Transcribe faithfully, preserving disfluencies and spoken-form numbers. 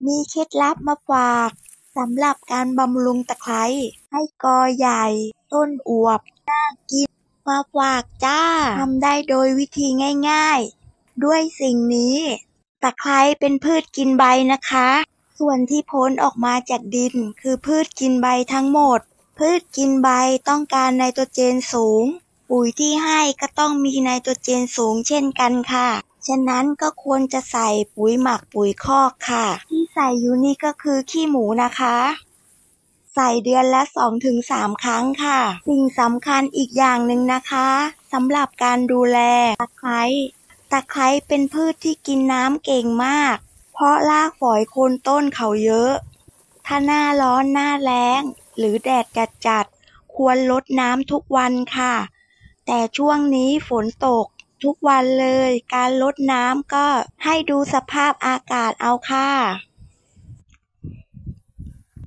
มีเคล็ดลับมาฝากสำหรับการบำรุงตะไคร้ให้กอใหญ่ต้นอวบน่ากินมาฝากจ้าทำได้โดยวิธีง่ายๆด้วยสิ่งนี้ตะไคร้เป็นพืชกินใบนะคะส่วนที่พ้นออกมาจากดินคือพืชกินใบทั้งหมดพืชกินใบต้องการไนโตรเจนสูงปุ๋ยที่ให้ก็ต้องมีไนโตรเจนสูงเช่นกันค่ะฉะนั้นก็ควรจะใส่ปุ๋ยหมักปุ๋ยคอกค่ะที่ใส่อยู่นี่ก็คือขี้หมูนะคะใส่เดือนละ สองถึงสาม ครั้งค่ะสิ่งสำคัญอีกอย่างหนึ่งนะคะสำหรับการดูแลตะไคร้ตะไคร้เป็นพืชที่กินน้ำเก่งมากเพราะรากฝอยโคนต้นเขาเยอะถ้าหน้าร้อนหน้าแล้งหรือแดดจัดๆควรรดน้ำทุกวันค่ะแต่ช่วงนี้ฝนตกทุกวันเลยการรดน้ำก็ให้ดูสภาพอากาศเอาค่ะ